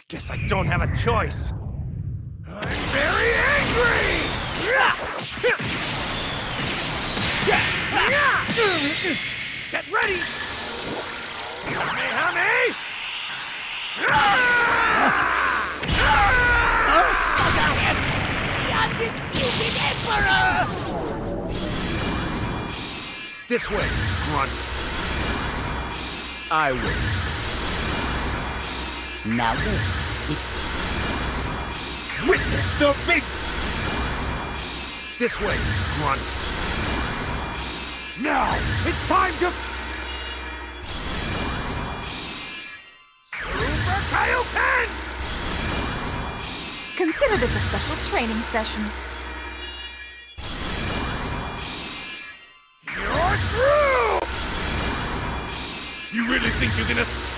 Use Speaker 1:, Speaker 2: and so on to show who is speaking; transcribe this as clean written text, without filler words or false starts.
Speaker 1: Guess I don't have a choice. I'm very angry! Get ready! Kamehame!
Speaker 2: The undisputed Emperor!
Speaker 1: This way, Grunt. I win.
Speaker 2: Now then, it's
Speaker 1: Witness the big... This way, Grunt. Now, it's time to... Super Kaioken!
Speaker 3: Consider this a special training session.
Speaker 1: You're through! You really think you're gonna